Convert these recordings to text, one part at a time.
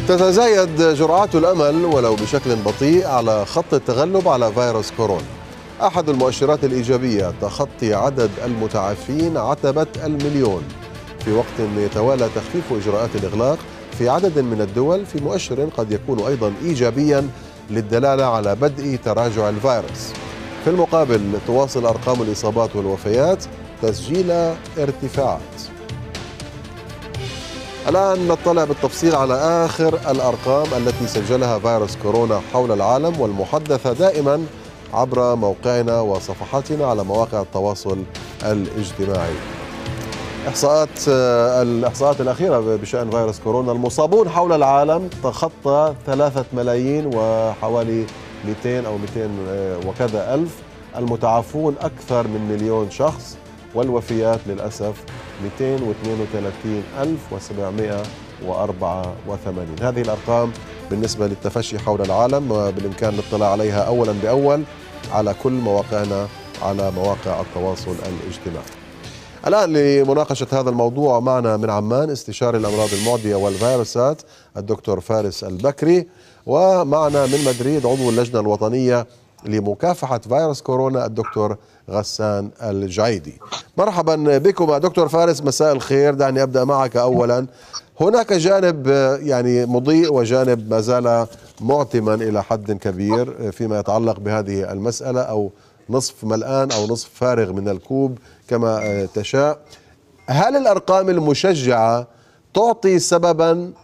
تتزايد جرعات الأمل ولو بشكل بطيء على خط التغلب على فيروس كورونا. أحد المؤشرات الإيجابية تخطي عدد المتعافين عتبة المليون، في وقت يتوالى تخفيف إجراءات الإغلاق في عدد من الدول، في مؤشر قد يكون أيضا إيجابيا للدلالة على بدء تراجع الفيروس. في المقابل تواصل أرقام الإصابات والوفيات تسجيل ارتفاعات. الآن نطلع بالتفصيل على آخر الأرقام التي سجلها فيروس كورونا حول العالم، والمحدثة دائما عبر موقعنا وصفحاتنا على مواقع التواصل الاجتماعي. الإحصاءات الأخيرة بشأن فيروس كورونا: المصابون حول العالم تخطى 3 ملايين وحوالي 200 أو 200 وكذا ألف، المتعافون أكثر من مليون شخص، والوفيات للأسف 232,784. هذه الأرقام بالنسبة للتفشي حول العالم، وبالإمكان الاطلاع عليها أولا بأول على كل مواقعنا على مواقع التواصل الاجتماعي. الآن لمناقشة هذا الموضوع معنا من عمان استشاري الأمراض المعدية والفيروسات الدكتور فارس البكري، ومعنا من مدريد عضو اللجنة الوطنية لمكافحة فيروس كورونا الدكتور غسان الجعيدي. مرحبا بكم دكتور فارس، مساء الخير. دعني أبدأ معك أولا. هناك جانب يعني مضيء وجانب ما زال معتما إلى حد كبير فيما يتعلق بهذه المسألة، أو نصف ملآن أو نصف فارغ من الكوب كما تشاء. هل الأرقام المشجعة تعطي سببا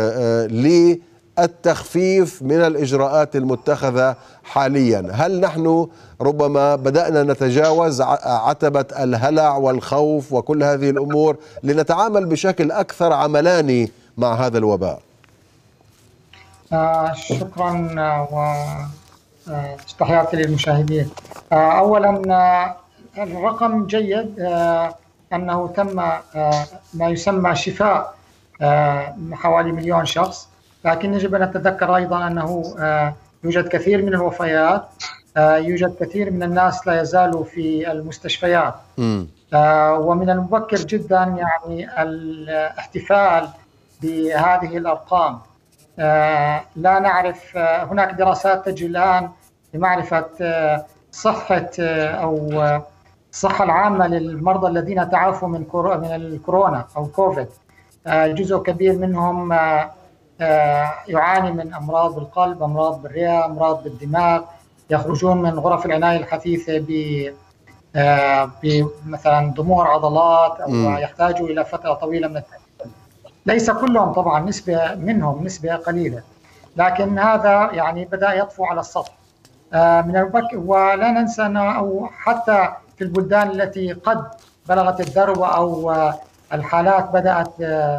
للتخفيف من الإجراءات المتخذة حاليا؟ هل نحن ربما بدأنا نتجاوز عتبة الهلع والخوف وكل هذه الأمور لنتعامل بشكل أكثر عملاني مع هذا الوباء؟ شكرا وتحياتي للمشاهدين. أولا الرقم جيد، أنه تم ما يسمى شفاء حوالي مليون شخص، لكن يجب أن نتذكر أيضا أنه يوجد كثير من الوفيات، يوجد كثير من الناس لا يزالوا في المستشفيات. ومن المبكر جدا يعني الاحتفال بهذه الأرقام. لا نعرف، هناك دراسات تجري الآن لمعرفة صحة أو الصحة العامة للمرضى الذين تعافوا من الكورونا أو كوفيد. جزء كبير منهم يعاني من أمراض بالقلب، أمراض بالرئة، أمراض بالدماغ، يخرجون من غرف العناية الحثيثة بمثلا ضمور عضلات أو يحتاجوا إلى فترة طويلة من التأهيل. ليس كلهم طبعا، نسبة منهم، نسبة قليلة، لكن هذا يعني بدأ يطفو على السطح من المبكر. ولا ننسى أنه حتى في البلدان التي قد بلغت الذروة أو الحالات بدأت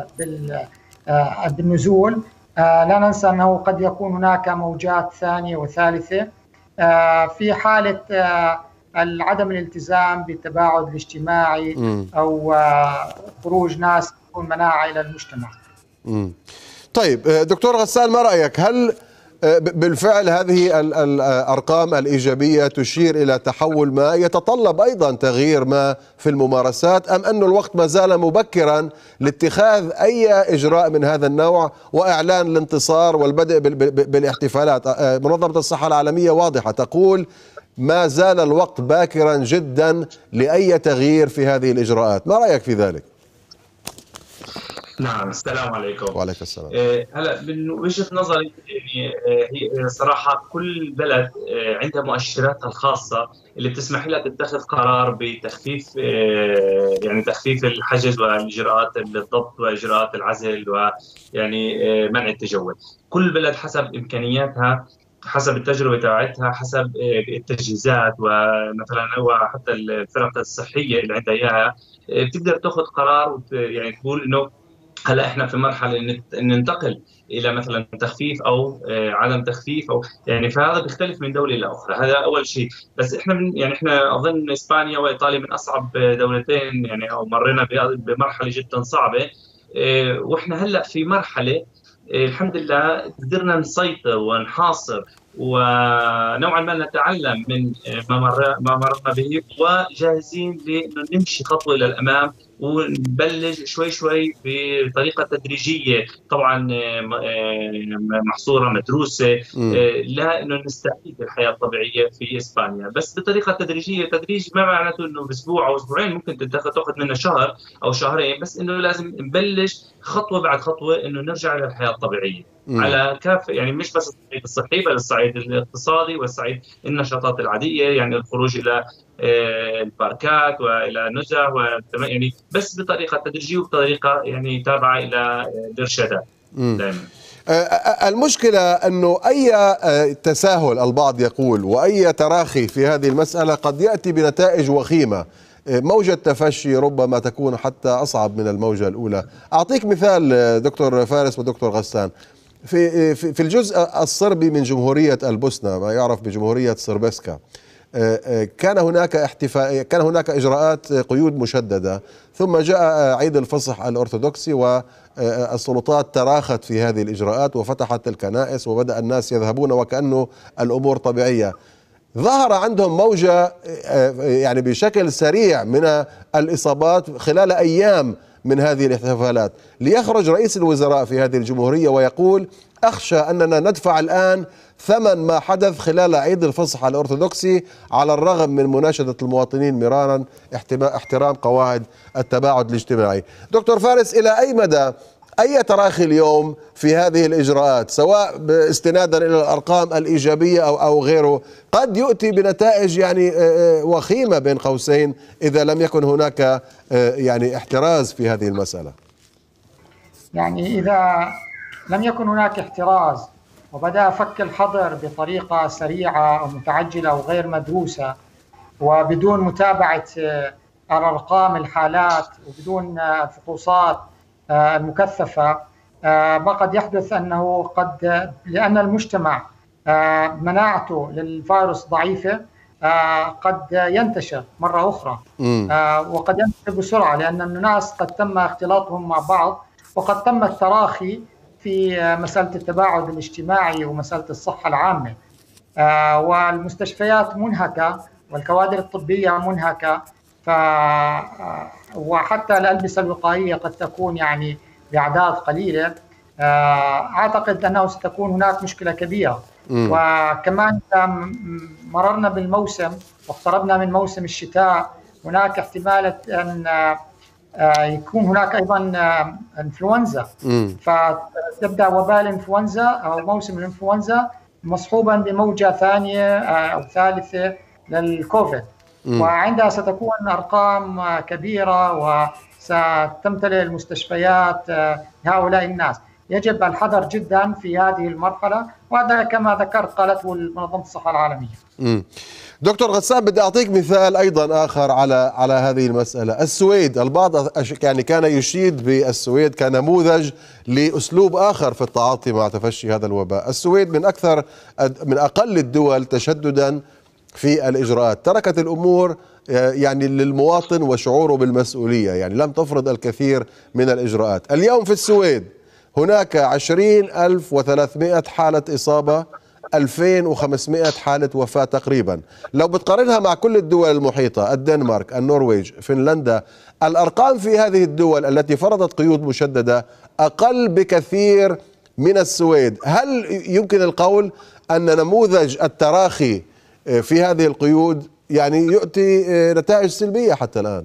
بالنزول، لا ننسى أنه قد يكون هناك موجات ثانية وثالثة في حالة عدم الالتزام بالتباعد الاجتماعي أو خروج ناس تكون مناعة إلى المجتمع. طيب دكتور غسان، ما رأيك؟ هل بالفعل هذه الأرقام الإيجابية تشير إلى تحول ما يتطلب أيضا تغيير ما في الممارسات، أم أن الوقت ما زال مبكرا لاتخاذ أي إجراء من هذا النوع وإعلان الانتصار والبدء بالاحتفالات؟ منظمة الصحة العالمية واضحة تقول ما زال الوقت باكرا جدا لأي تغيير في هذه الإجراءات. ما رأيك في ذلك؟ نعم، السلام عليكم. وعليكم السلام. هلا من وجهة نظري يعني هي صراحة كل بلد عندها مؤشراتها الخاصة اللي بتسمح لها تتخذ قرار بتخفيف يعني تخفيف الحجز واجراءات الضبط واجراءات العزل ويعني منع التجول. كل بلد حسب امكانياتها، حسب التجربة تاعتها، حسب التجهيزات ومثلا وحتى الفرق الصحية اللي عندها اياها، بتقدر تاخذ قرار يعني تقول انه هلا احنا في مرحله ان ننتقل الى مثلا تخفيف او عدم تخفيف، او يعني فهذا بيختلف من دوله الى اخرى. هذا اول شيء. بس احنا يعني احنا اظن اسبانيا وايطاليا من اصعب دولتين يعني، او مرينا بمرحله جدا صعبه، واحنا هلا في مرحله الحمد لله قدرنا نسيطر ونحاصر ونوعا ما نتعلم من ما مرنا به، وجاهزين لانه نمشي خطوه الى الامام ونبلش شوي شوي بطريقه تدريجيه طبعا محصوره مدروسه لا انه نستعيد الحياه الطبيعيه في اسبانيا، بس بطريقه تدريجيه. تدريج ما معناته انه باسبوع او اسبوعين، ممكن تاخذ منا شهر او شهرين، بس انه لازم نبلش خطوه بعد خطوه انه نرجع للحياه الطبيعيه على كافه، يعني مش بس الصعيد الصحي بل الصعيد الاقتصادي والصعيد النشاطات العاديه، يعني الخروج الى الباركات والى نزه يعني بس بطريقه تدريجيه وبطريقه يعني تابعه الى الارشادات دائما. المشكلة أنه أي تساهل البعض يقول وأي تراخي في هذه المسألة قد يأتي بنتائج وخيمة. موجة تفشي ربما تكون حتى أصعب من الموجة الأولى. أعطيك مثال دكتور فارس ودكتور غسان. في الجزء الصربي من جمهورية البوسنة، ما يعرف بجمهورية صربسكا، كان هناك إجراءات قيود مشددة، ثم جاء عيد الفصح الأرثوذكسي والسلطات تراخت في هذه الإجراءات وفتحت الكنائس وبدأ الناس يذهبون وكأنه الأمور طبيعية. ظهر عندهم موجة يعني بشكل سريع من الإصابات خلال أيام من هذه الاحتفالات، ليخرج رئيس الوزراء في هذه الجمهورية ويقول: أخشى أننا ندفع الآن ثمن ما حدث خلال عيد الفصح الأرثوذكسي، على الرغم من مناشدة المواطنين مرارا احترام قواعد التباعد الاجتماعي. دكتور فارس، إلى أي مدى أي تراخي اليوم في هذه الإجراءات، سواء باستنادا إلى الأرقام الإيجابية أو غيره، قد يؤتي بنتائج يعني وخيمة بين قوسين إذا لم يكن هناك يعني احتراز في هذه المسألة؟ يعني إذا لم يكن هناك احتراز وبدأ فك الحظر بطريقة سريعة أو متعجلة أو غير مدروسة وبدون متابعة الأرقام الحالات وبدون الفحوصات المكثفة، ما قد يحدث أنه لأن المجتمع مناعته للفيروس ضعيفة قد ينتشر مرة أخرى، وقد ينتشر بسرعة، لأن الناس قد تم اختلاطهم مع بعض، وقد تم التراخي في مسألة التباعد الاجتماعي ومسألة الصحة العامة، والمستشفيات منهكة والكوادر الطبية منهكة، وحتى الألبسة الوقائية قد تكون يعني بأعداد قليلة. أعتقد أنه ستكون هناك مشكلة كبيرة. وكمان مررنا بالموسم واقتربنا من موسم الشتاء، هناك احتمال أن يكون هناك أيضا إنفلونزا، فتبدأ وباء الإنفلونزا أو موسم الإنفلونزا مصحوبا بموجة ثانية أو ثالثة للكوفيد، وعندها ستكون أرقام كبيرة وستمتلئ المستشفيات هؤلاء الناس. يجب الحذر جدا في هذه المرحلة، وهذا كما ذكرت قالته منظمة الصحة العالمية. دكتور غسان، بدي أعطيك مثال أيضا آخر على هذه المسألة. السويد، البعض يعني كان يشيد بالسويد كنموذج لأسلوب آخر في التعاطي مع تفشي هذا الوباء. السويد من أقل الدول تشددا في الإجراءات، تركت الأمور يعني للمواطن وشعوره بالمسؤولية، يعني لم تفرض الكثير من الإجراءات. اليوم في السويد هناك 20,300 حالة إصابة، 2,500 حالة وفاة تقريبا. لو بتقارنها مع كل الدول المحيطة، الدنمارك، النرويج، فنلندا، الأرقام في هذه الدول التي فرضت قيود مشددة أقل بكثير من السويد. هل يمكن القول أن نموذج التراخي في هذه القيود يعني يؤتي نتائج سلبية حتى الآن؟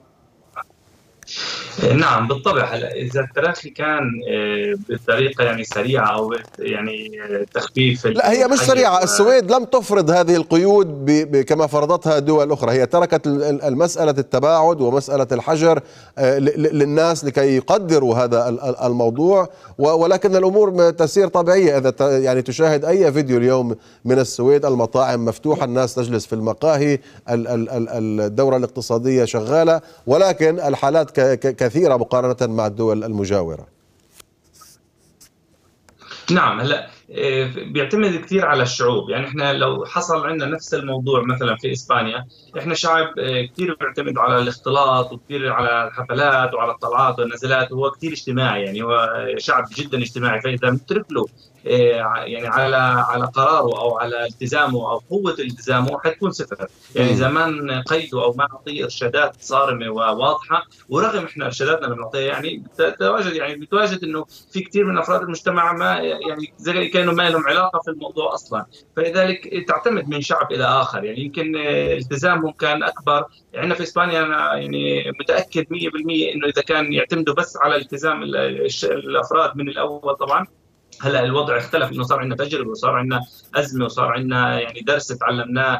نعم بالطبع. هلا اذا التراخي كان بطريقه يعني سريعه او يعني تخفيف، لا هي مش سريعه. السويد لم تفرض هذه القيود كما فرضتها دول اخرى، هي تركت المساله التباعد ومساله الحجر للناس لكي يقدروا هذا الموضوع، ولكن الامور تسير طبيعيه. اذا يعني تشاهد اي فيديو اليوم من السويد، المطاعم مفتوحه، الناس تجلس في المقاهي، الدوره الاقتصاديه شغاله، ولكن الحالات كثيرة مقارنة مع الدول المجاورة. نعم. هلا بيعتمد كثير على الشعوب. يعني احنا لو حصل عندنا نفس الموضوع مثلا في اسبانيا، احنا شعب كثير بيعتمد على الاختلاط وكثير على الحفلات وعلى الطلعات والنزلات، وهو كثير اجتماعي، يعني هو شعب جدا اجتماعي. فاذا نترك له يعني على قراره او على التزامه او قوه التزامه حتكون صفر. يعني زمان قيده او ما نعطيه ارشادات صارمه وواضحه، ورغم احنا ارشاداتنا بنعطيها يعني بتواجد انه في كثير من افراد المجتمع ما يعني زي كانوا ما لهم علاقه في الموضوع اصلا. فلذلك تعتمد من شعب الى اخر، يعني يمكن التزامهم كان اكبر. عندنا في اسبانيا انا يعني متاكد 100% انه اذا كان يعتمدوا بس على التزام الافراد من الاول. طبعا هلا الوضع اختلف، انه صار عندنا تجربه وصار عندنا ازمه وصار عندنا يعني درس تعلمناه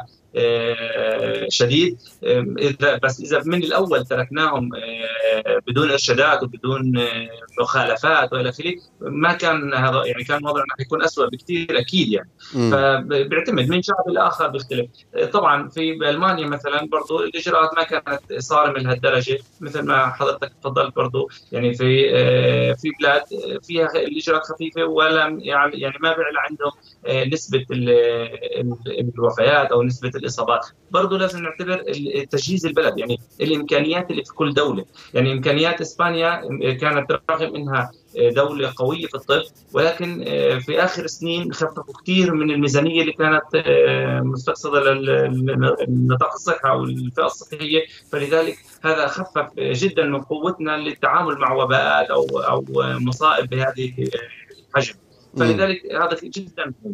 شديد. اذا من الاول تركناهم بدون ارشادات وبدون مخالفات والى اخره، ما كان هذا يعني كان وضعنا حيكون اسوء بكثير اكيد يعني. فبيعتمد من شعب لاخر بيختلف. طبعا في المانيا مثلا برضه الاجراءات ما كانت صارمه لهالدرجه مثل ما حضرتك تفضلت برضه. يعني في بلاد فيها الاجراءات خفيفه ولا يعني ما بيعلى عندهم نسبه الوفيات او نسبه الاصابات. برضه لازم نعتبر تجهيز البلد، يعني الامكانيات اللي في كل دوله. يعني امكانيات اسبانيا كانت رغم انها دوله قويه في الطب، ولكن في اخر سنين خففوا كثير من الميزانيه اللي كانت مستقصده لنطاق الصحه او الفئه الصحيه. فلذلك هذا خفف جدا من قوتنا للتعامل مع وباءات او مصائب بهذه الحجم. فلذلك هذا جدا مهم.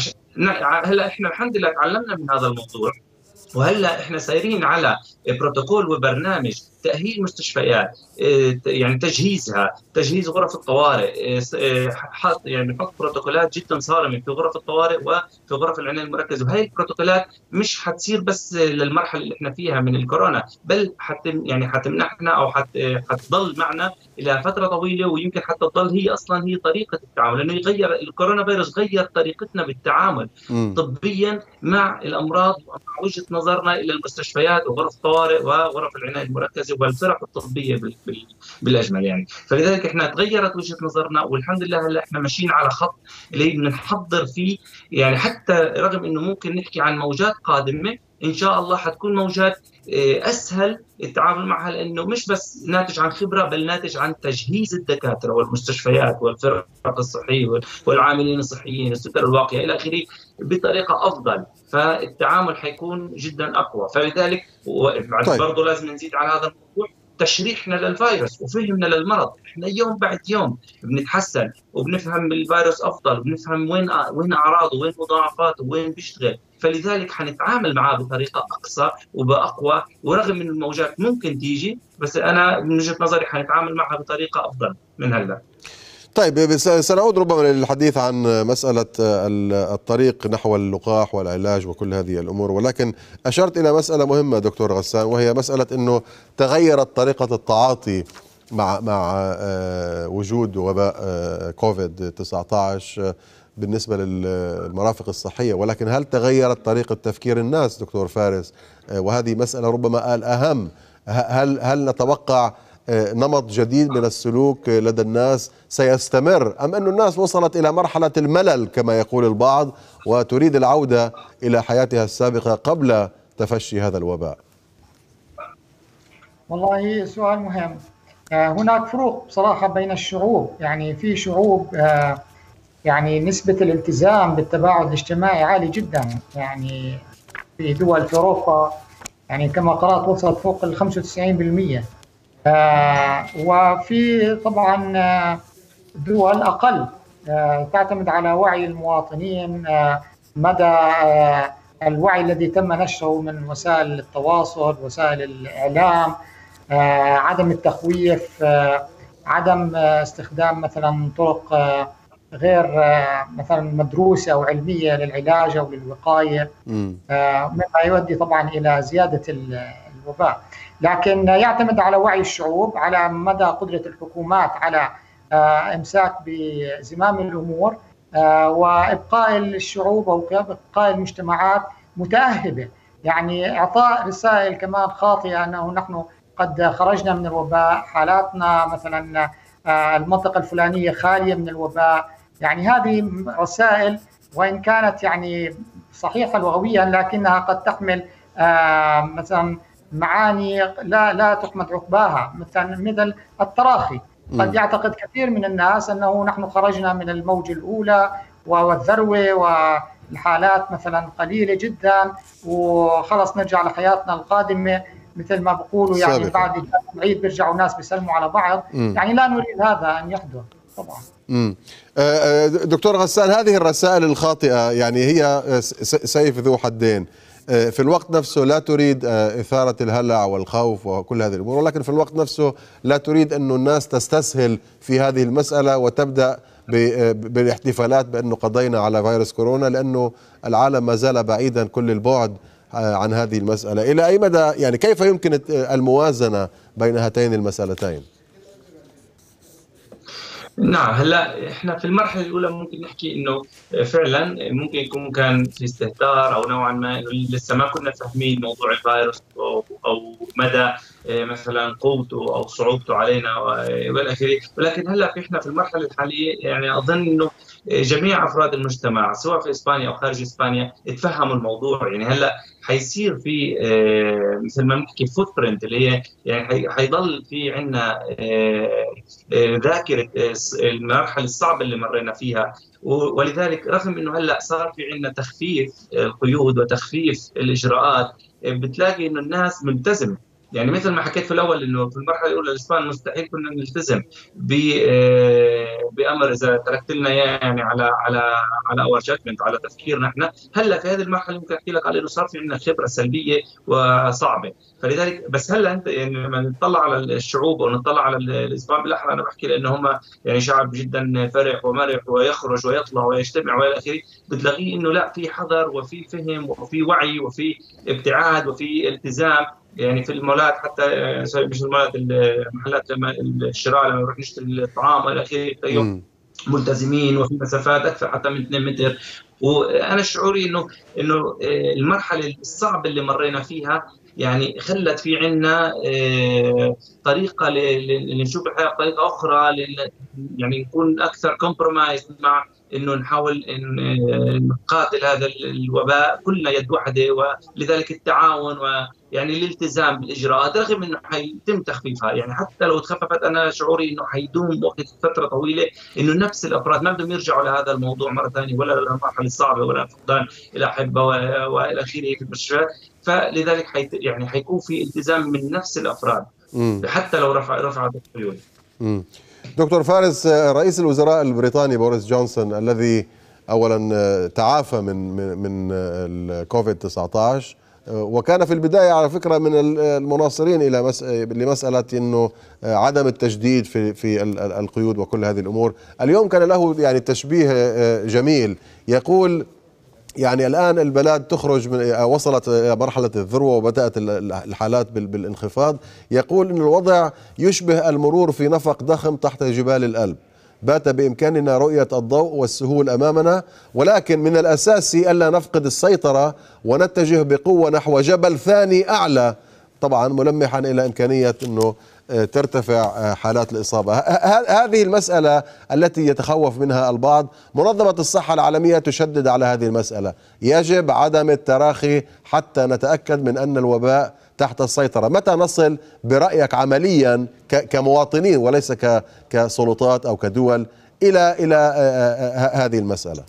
هلا احنا الحمد لله تعلمنا من هذا الموضوع، وهلا احنا سايرين على بروتوكول وبرنامج تاهيل مستشفيات، يعني تجهيزها، تجهيز غرف الطوارئ. يعني بنحط بروتوكولات جدا صارمه في غرف الطوارئ وفي غرف العنايه المركزه. وهي البروتوكولات مش حتصير بس للمرحله اللي احنا فيها من الكورونا، بل يعني حتمنحنا او حتضل معنا الى فتره طويله، ويمكن حتى تضل هي اصلا هي طريقه التعامل، لانه يغير الكورونا فيروس غير طريقتنا بالتعامل طبيا مع الامراض ومع وجهه نظرنا الى المستشفيات وغرف الطوارئ وغرف العنايه المركزه والفرق الطبيه بالاجمل. يعني فلذلك احنا تغيرت وجهه نظرنا، والحمد لله هلا احنا ماشيين على خط اللي بنحضر فيه. يعني حتى رغم انه ممكن نحكي عن موجات قادمه ان شاء الله حتكون موجات اسهل التعامل معها، لانه مش بس ناتج عن خبره بل ناتج عن تجهيز الدكاتره والمستشفيات والفرق الصحيه والعاملين الصحيين الستر الواقيه الى اخره بطريقه افضل. فالتعامل حيكون جدا اقوى. فلذلك برضه لازم نزيد على هذا الموضوع تشريحنا للفيروس وفهمنا للمرض. احنا يوم بعد يوم بنتحسن وبنفهم الفيروس افضل، وبنفهم وين اعراضه وين مضاعفاته وين بيشتغل. فلذلك حنتعامل معاه بطريقه اقصى وباقوى، ورغم من الموجات ممكن تيجي، بس انا من وجهه نظري حنتعامل معها بطريقه افضل من هلا. طيب سنعود ربما للحديث عن مسألة الطريق نحو اللقاح والعلاج وكل هذه الأمور، ولكن أشرت إلى مسألة مهمة دكتور غسان، وهي مسألة أنه تغيرت طريقة التعاطي مع وجود وباء كوفيد 19 بالنسبة للمرافق الصحية. ولكن هل تغيرت طريقة تفكير الناس دكتور فارس؟ وهذه مسألة ربما الأهم. هل نتوقع نمط جديد من السلوك لدى الناس سيستمر، أم أن الناس وصلت إلى مرحلة الملل كما يقول البعض وتريد العودة إلى حياتها السابقة قبل تفشي هذا الوباء؟ والله سؤال مهم. هناك فروق بصراحة بين الشعوب. يعني في شعوب يعني نسبة الالتزام بالتباعد الاجتماعي عالي جدا. يعني في دول في أوروبا يعني كما قرأت وصلت فوق ال 95%. وفي طبعا دول أقل تعتمد على وعي المواطنين، مدى الوعي الذي تم نشره من وسائل التواصل وسائل الإعلام، عدم التخويف، عدم استخدام مثلا طرق غير مثلا مدروسة أو علمية للعلاج أو للوقاية، مما يؤدي طبعا إلى زيادة الوباء. لكن يعتمد على وعي الشعوب، على مدى قدرة الحكومات على إمساك بزمام الأمور، وإبقاء الشعوب أو إبقاء المجتمعات متأهبة. يعني إعطاء رسائل كمان خاطئة أنه نحن قد خرجنا من الوباء، حالاتنا مثلا المنطقة الفلانية خالية من الوباء، يعني هذه رسائل وإن كانت يعني صحيحة لغويا لكنها قد تحمل مثلا معاني لا تحمد عقباها، مثل التراخي. قد يعتقد كثير من الناس أنه نحن خرجنا من الموجة الأولى والذروة والحالات مثلا قليلة جدا وخلص نرجع لحياتنا القادمة مثل ما بقولوا، يعني بعد العيد بيرجعوا الناس بيسلموا على بعض. يعني لا نريد هذا أن يحدث طبعا. دكتور غسان، هذه الرسائل الخاطئة يعني هي سيف ذو حدين. في الوقت نفسه لا تريد إثارة الهلع والخوف وكل هذه الأمور، ولكن في الوقت نفسه لا تريد أن الناس تستسهل في هذه المسألة وتبدأ بالاحتفالات بأنه قضينا على فيروس كورونا، لأنه العالم ما زال بعيدا كل البعد عن هذه المسألة. إلى أي مدى يعني كيف يمكن الموازنة بين هاتين المسألتين؟ نعم، هلا احنا في المرحله الاولى ممكن نحكي انه فعلا ممكن يكون كان في استهتار او نوعا ما انه لسه ما كنا فاهمين موضوع الفيروس او مدى مثلا قوته او صعوبته علينا والى اخره، ولكن هلا احنا في المرحله الحاليه يعني اظن انه جميع افراد المجتمع سواء في اسبانيا او خارج اسبانيا تفهموا الموضوع. يعني هلا حيصير في مثل ما بنحكي فوت برنت اللي هي يعني حيضل في عندنا ذاكره المرحله الصعبه اللي مرينا فيها، ولذلك رغم انه هلا صار في عندنا تخفيف القيود وتخفيف الاجراءات بتلاقي انه الناس ملتزمه. يعني مثل ما حكيت في الاول انه في المرحله الاولى الاسبان مستحيل كنا نلتزم بامر اذا تركت لنا يعني على اور جادجمنت، على تفكيرنا احنا. هلا في هذه المرحله ممكن احكي لك على انه صار في عندنا خبره سلبيه وصعبه، فلذلك بس هلا انت يعني لما نطلع على الشعوب ونطلع على الاسبان بالاحرى، انا بحكي لانه هم يعني شعب جدا فرح ومرح ويخرج ويطلع ويجتمع والى اخره، بتلاقيه انه لا في حذر وفي فهم وفي وعي وفي ابتعاد وفي التزام. يعني في المولات حتى مش المولات، المحلات لما الشراء لما نروح نشتري الطعام والى اخره ملتزمين وفي مسافات اكثر حتى من 2 متر. وانا شعوري انه المرحله الصعبه اللي مرينا فيها يعني خلت في عندنا طريقه لنشوف الحياه بطريقه اخرى، يعني نكون اكثر كومبرومايز مع انه نحاول نقاتل هذا الوباء كلنا يد واحده، ولذلك التعاون ويعني الالتزام بالاجراءات رغم انه حيتم تخفيفها. يعني حتى لو تخففت انا شعوري انه حيدوم وقت فتره طويله، انه نفس الافراد ما بدهم يرجعوا لهذا الموضوع مره ثانيه ولا للمرحله الصعبه ولا فقدان الاحبه والى اخره في المستشفيات. فلذلك يعني حيكون في التزام من نفس الافراد حتى لو رفعت القيود. دكتور فارس، رئيس الوزراء البريطاني بوريس جونسون الذي اولا تعافى من الكوفيد 19 وكان في البدايه على فكره من المناصرين لمساله انه عدم التجديد في القيود وكل هذه الامور، اليوم كان له يعني تشبيه جميل، يقول يعني الآن البلاد تخرج وصلت إلى مرحلة الذروة وبدأت الحالات بالانخفاض. يقول إن الوضع يشبه المرور في نفق ضخم تحت جبال الألب، بات بإمكاننا رؤية الضوء والسهول أمامنا، ولكن من الأساسي ألا نفقد السيطرة ونتجه بقوة نحو جبل ثاني أعلى، طبعا ملمحا إلى إمكانية أنه ترتفع حالات الإصابة. هذه المسألة التي يتخوف منها البعض، منظمة الصحة العالمية تشدد على هذه المسألة، يجب عدم التراخي حتى نتأكد من أن الوباء تحت السيطرة. متى نصل برأيك عمليا كمواطنين وليس كسلطات أو كدول إلى هذه المسألة؟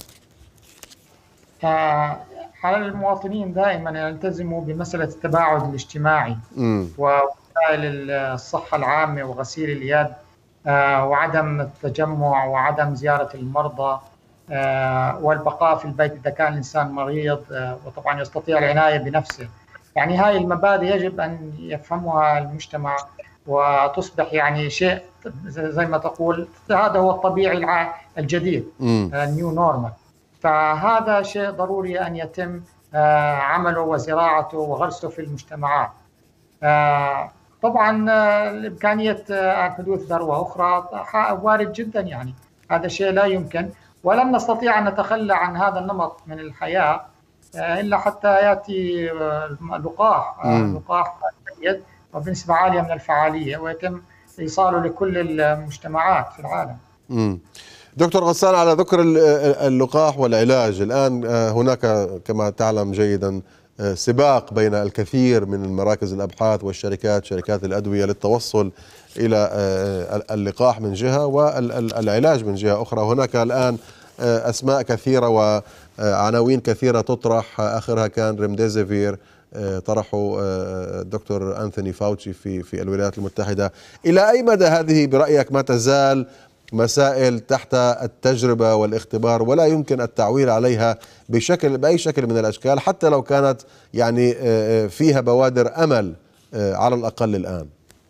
على المواطنين دائما يلتزموا بمسألة التباعد الاجتماعي ووسائل الصحة العامة وغسيل اليد وعدم التجمع وعدم زيارة المرضى والبقاء في البيت إذا كان الإنسان مريض وطبعا يستطيع العناية بنفسه. يعني هاي المبادئ يجب أن يفهمها المجتمع وتصبح يعني شيء زي ما تقول هذا هو الطبيعي الجديد، نيو نورمال. فهذا شيء ضروري أن يتم عمله وزراعته وغرسه في المجتمعات. طبعا إمكانية حدوث ذروة أخرى وارد جدا، يعني هذا شيء لا يمكن، ولن نستطيع أن نتخلى عن هذا النمط من الحياة إلا حتى يأتي لقاح جيد وبنسبة عالية من الفعالية ويتم إيصاله لكل المجتمعات في العالم. دكتور غسان، على ذكر اللقاح والعلاج، الآن هناك كما تعلم جيدا سباق بين الكثير من مراكز الأبحاث والشركات، شركات الأدوية، للتوصل إلى اللقاح من جهة والعلاج من جهة أخرى. هناك الآن أسماء كثيرة وعناوين كثيرة تطرح، آخرها كان ريمديزيفير طرحه الدكتور أنثوني فاوتشي في الولايات المتحدة. إلى أي مدى هذه برأيك ما تزال مسائل تحت التجربة والاختبار ولا يمكن التعويل عليها بأي شكل من الأشكال، حتى لو كانت يعني فيها بوادر أمل على الأقل الآن؟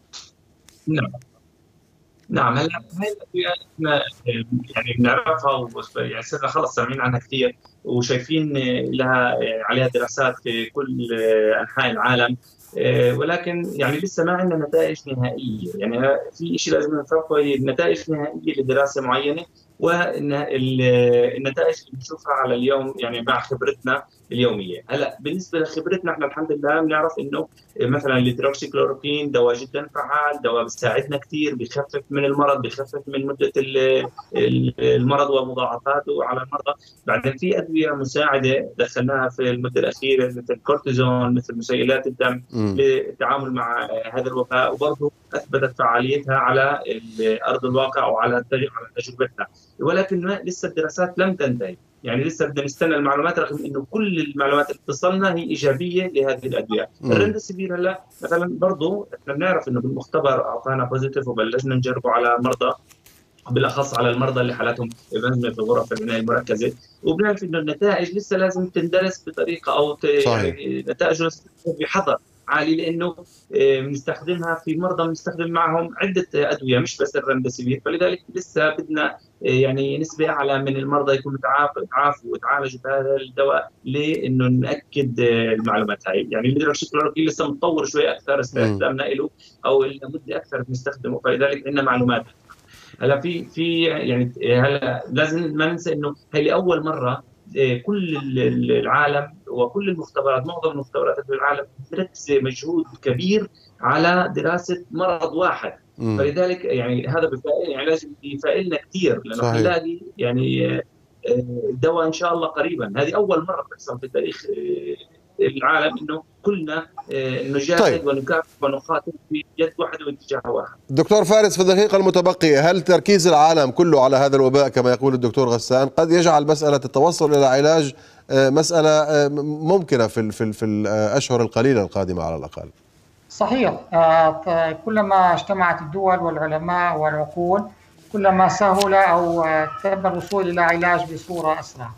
نعم هلا هاي الادويه احنا يعني بنعرفها، يعني صرنا خلص سامعين عنها كثير وشايفين لها عليها دراسات في كل انحاء العالم، ولكن يعني لسه ما عندنا نتائج نهائيه. يعني في شيء لازم نفرقه، هي النتائج النهائيه لدراسه معينه والنتائج اللي بنشوفها على اليوم، يعني مع خبرتنا اليوميه. هلا بالنسبه لخبرتنا احنا الحمد لله بنعرف انه مثلا الهيدروكسيكلوروكين دواء جدا فعال، دواء بيساعدنا كثير، بيخفف من المرض، بيخفف من مده المرض ومضاعفاته على المرضى. بعدين في ادويه مساعده دخلناها في المده الاخيره مثل الكورتيزون، مثل مسيلات الدم للتعامل مع هذا الوباء، وبرضه اثبتت فعاليتها على ارض الواقع وعلى تجربتنا. ولكن لسه الدراسات لم تنتهي، يعني لسه بدنا نستنى المعلومات، رغم انه كل المعلومات اللي بتصلنا هي ايجابيه لهذه الادويه. الريمديسيفير هلا مثلا برضه احنا بنعرف انه بالمختبر اعطانا بوزيتيف وبلشنا نجربه على مرضى، بالاخص على المرضى اللي حالاتهم ازمه في غرف العنايه المركزه، وبنعرف انه النتائج لسه لازم تندرس بطريقه يعني نتائج بحذر عالي، لانه بنستخدمها في مرضى بنستخدم معهم عده ادويه مش بس الريمديسيفير، فلذلك لسه بدنا يعني نسبه اعلى من المرضى يكونوا تعافوا وتعالجوا بهذا الدواء لانه ناكد المعلومات هاي. يعني الهيدروكسيكلوروكين لسه متطور شوي اكثر استخدامنا له او مده اكثر بنستخدمه، فلذلك عندنا معلومات. هلا في يعني هلا لازم ما ننسى انه هي لاول مره كل العالم وكل المختبرات، معظم المختبرات في العالم مركزه مجهود كبير على دراسه مرض واحد. فلذلك يعني هذا يعني لازم يفائلنا كثير، لانه حنلاقي يعني الدواء ان شاء الله قريبا. هذه اول مره تحصل في تاريخ العالم انه كلنا نجاهد ونكافح ونقاتل في يد واحده واتجاه واحد. دكتور فارس، في الدقيقة المتبقية، هل تركيز العالم كله على هذا الوباء كما يقول الدكتور غسان قد يجعل مسألة التوصل إلى علاج مسألة ممكنة في الأشهر القليلة القادمة على الأقل؟ صحيح. كلما اجتمعت الدول والعلماء والعقول كلما سهل أو تم الوصول إلى علاج بصورة أسرع.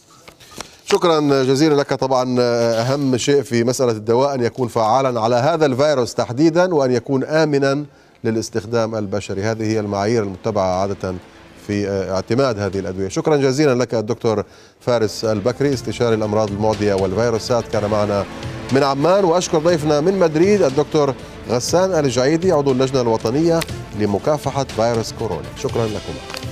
شكرا جزيلا لك. طبعا أهم شيء في مسألة الدواء أن يكون فعالا على هذا الفيروس تحديدا، وأن يكون آمنا للاستخدام البشري. هذه هي المعايير المتبعة عادة في اعتماد هذه الأدوية. شكرا جزيلا لك الدكتور فارس البكري، استشاري الأمراض المعدية والفيروسات، كان معنا من عمان. وأشكر ضيفنا من مدريد الدكتور غسان الجعيدي، عضو اللجنة الوطنية لمكافحة فيروس كورونا. شكرا لكم.